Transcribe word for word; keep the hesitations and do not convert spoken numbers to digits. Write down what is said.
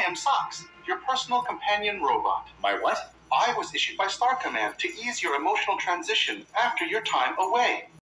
am Socks, your personal companion robot. My what? I was issued by Star Command to ease your emotional transition after your time away.